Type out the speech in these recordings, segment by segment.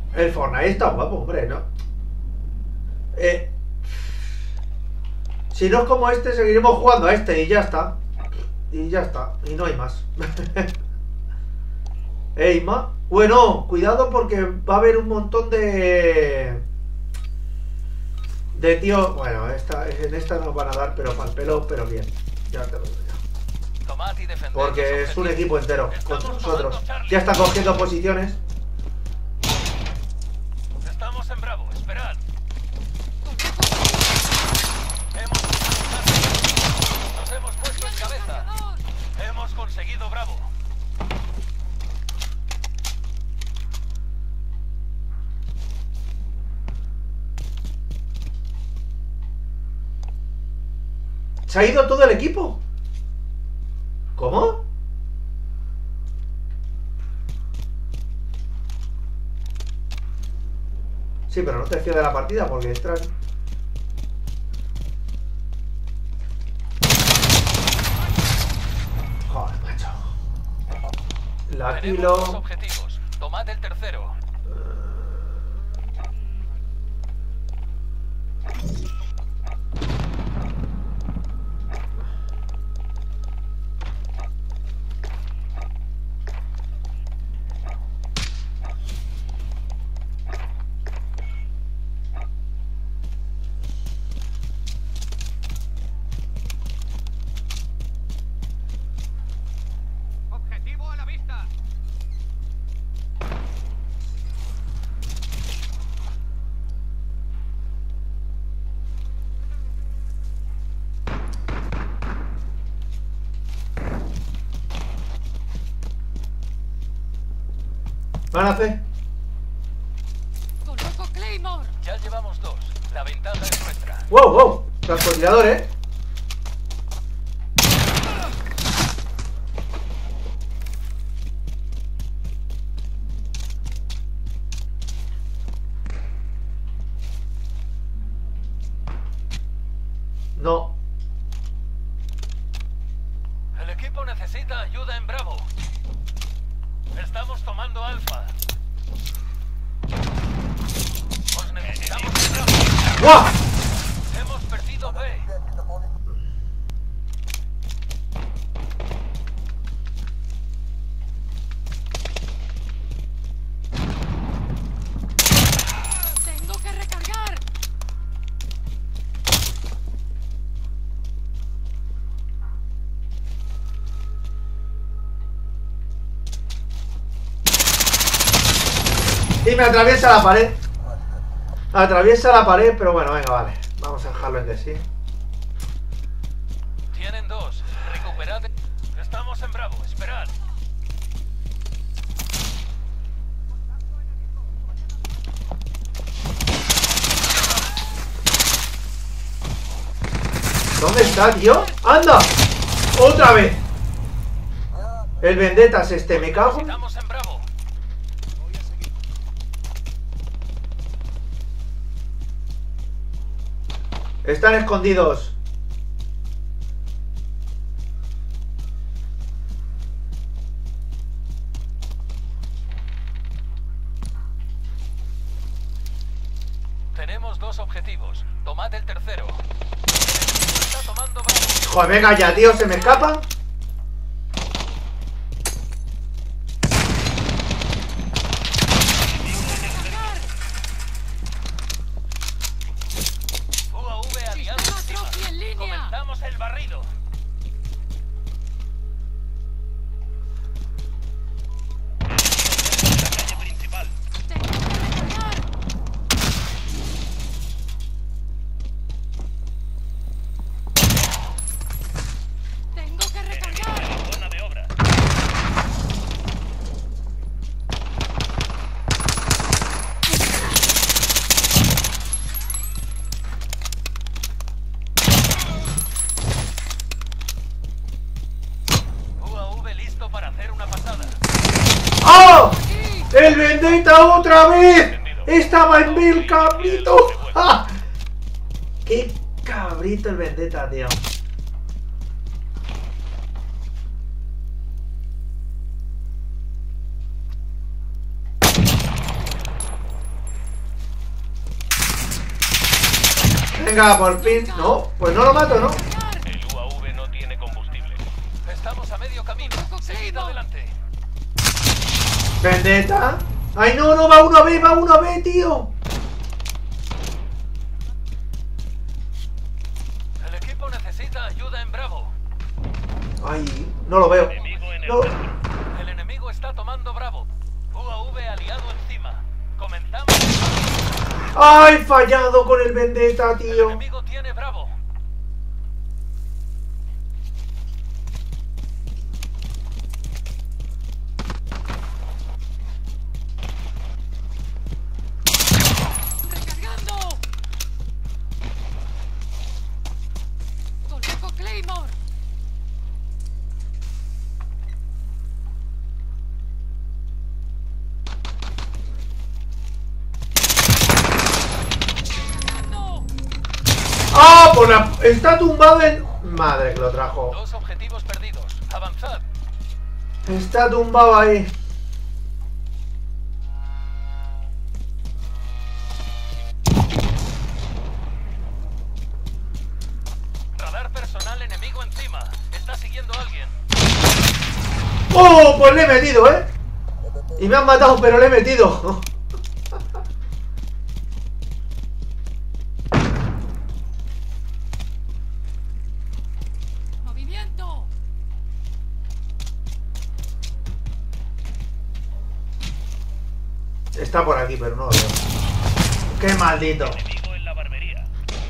El Fortnite está guapo, hombre, ¿no? Eh, si no es como este, seguiremos jugando a este y ya está. Y ya está. Y no hay más. Eima. Bueno, cuidado porque va a haber un montón de tío. Bueno, en esta nos van a dar, pero para el pelo, pero bien. Ya te lo digo ya. Tomad y defended Porque los es un objetivos. equipo entero Estamos contra nosotros. tomando Charlie. Ya está cogiendo posiciones. Estamos en Bravo, esperad. Nos hemos puesto en cabeza. Hemos conseguido Bravo. ¿Se ha ido todo el equipo? ¿Cómo? Sí, pero no te fío de la partida porque entran. Joder, macho. La Tenemos dos kilo. objetivos. Tomad el tercero. Objetivo a la vista. ¿Van a hacer? ¡Coloco Claymore! Ya llevamos dos. La ventaja es nuestra. ¡Wow, wow! Francotirador, ¿eh? No. El equipo necesita ayuda en Bravo. Estamos tomando Alfa. Os necesitamos en Bravo. ¡Guau! Hemos perdido B. ¡Tengo que recargar! Y me atraviesa la pared. Atraviesa la pared, pero bueno, venga, vale. Vamos a dejarlo en que sí. Tienen dos. Recuperad. Estamos en Bravo. Esperad. ¿Dónde está, tío? ¡Anda! ¡Otra vez! El Vendetas este, me cago. Estamos en Bravo. Están escondidos. Tenemos dos objetivos. Tomad el tercero. El equipo está tomando Bravo. Joder, venga ya, tío, se me escapa. UAV aliado Sistema encima. Trophy en línea. Comenzamos el barrido. La calle principal. ¡Tengo que recargar! ¡Tengo que recargar! La zona de obra. UAV listo para hacer una pasada. ¡Oh! ¡El Vendetta otra vez! Estaba en mil cabrito. ¡Ja! ¡Qué cabrito el Vendetta, tío! Venga, por fin. No, pues no lo mato, ¿no? El UAV no tiene combustible. Estamos a medio camino. Seguid adelante. Vendetta. Ay, no, no, va uno a B, tío. El equipo necesita ayuda en Bravo. Ay, no lo veo. Enemigo en el No. centro. El enemigo está tomando Bravo. UAV aliado encima. Comenzamos. Ay, fallado con el Vendetta, El tío. enemigo tiene Bravo. ¡Recargando! ¡Coloco Claymore! ¡Recargando! ¡Ah! Por la... Está tumbado en... Madre que lo trajo. Dos objetivos perdidos. Avanzad. Está tumbado ahí. Radar personal enemigo encima. Está siguiendo a alguien. ¡Oh! Pues le he metido, ¿eh? Y me han matado, pero le he metido. ¡Movimiento! Está por aquí, pero no lo veo. ¡Qué maldito! Enemigo en la barbería.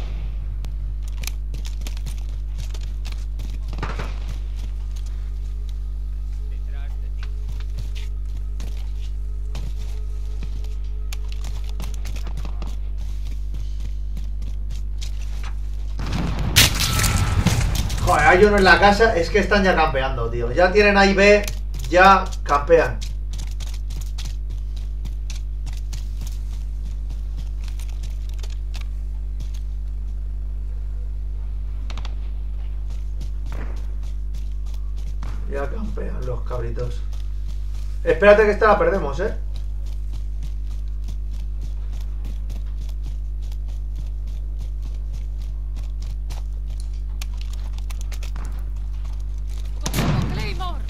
Joder, hay uno en la casa. Es que están ya campeando, tío. Ya tienen ahí B. Ya campean. Ya campean los cabritos. Espérate que esta la perdemos, ¿eh? ¡Coloco Claymore!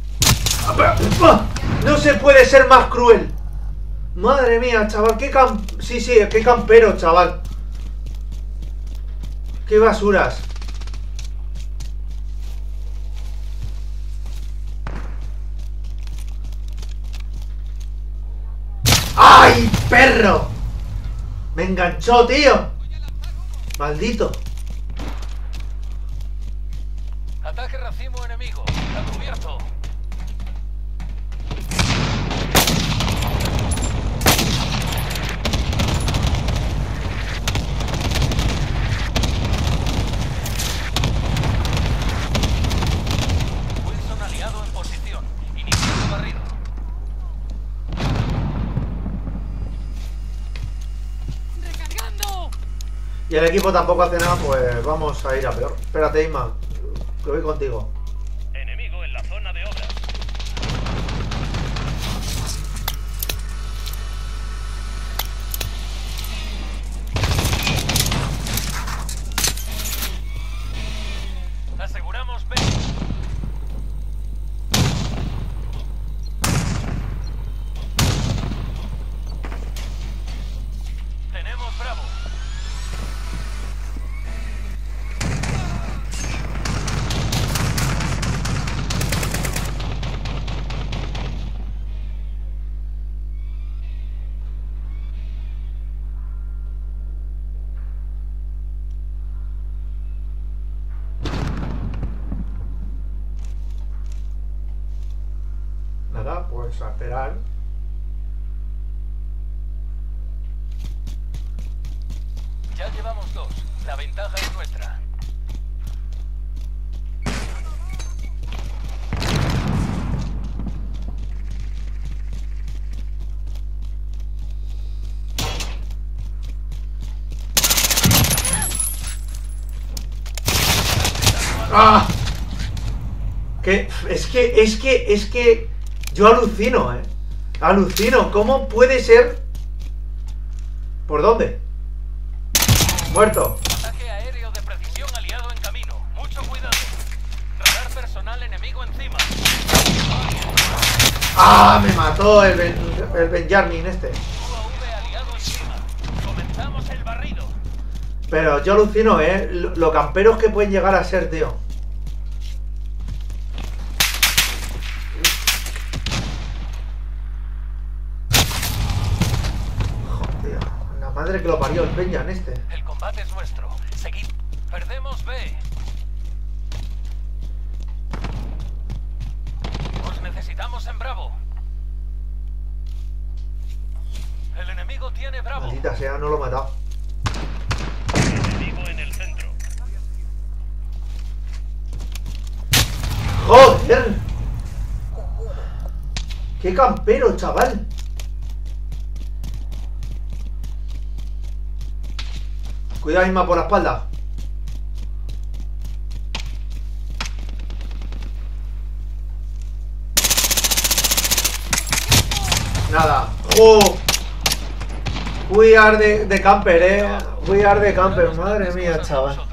No se puede ser más cruel. Madre mía, chaval, qué Sí, sí, qué campero, chaval. Qué basuras. ¡Ay, perro! Me enganchó, tío. Maldito. Ataque racimo enemigo. Está cubierto. Wilson aliado en posición. Iniciando barrido. ¡Recargando! Y el equipo tampoco hace nada, pues vamos a ir a peor. Espérate, Isma, que voy contigo. Enemigo en la zona de obras. Aseguramos B. Tenemos Bravo. Nada, pues a esperar. Ya llevamos dos. La ventaja es nuestra. ¡Ah! Es que yo alucino, alucino. ¿Cómo puede ser? ¿Por dónde? Muerto. ¡Ah! Me mató el Benjamin este. UAV aliado encima. Comenzamos el barrido. Pero yo alucino, lo camperos que pueden llegar a ser, tío. Joder, la madre que lo parió el Benjamin este. El combate es nuestro. Seguid. Perdemos B. Os necesitamos en Bravo. El enemigo tiene Bravo. Maldita sea, no lo he matado. Enemigo en el centro. ¡Joder! ¡Qué campero, chaval! Cuidado, Isma, por la espalda. Nada. ¡Oh! We are de camper, We are de camper. Madre mía, chaval.